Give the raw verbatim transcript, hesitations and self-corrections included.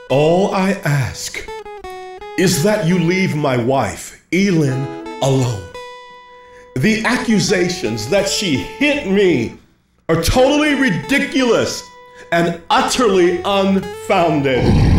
All I ask is that you leave my wife, Elin, alone. The accusations that she hit me are totally ridiculous and utterly unfounded.